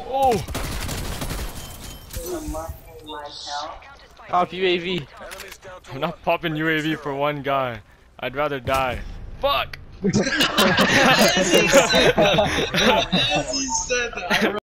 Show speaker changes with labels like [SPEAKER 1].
[SPEAKER 1] Oh! Pop UAV. I'm not popping UAV for one guy. I'd rather die. Fuck!
[SPEAKER 2] As he said that.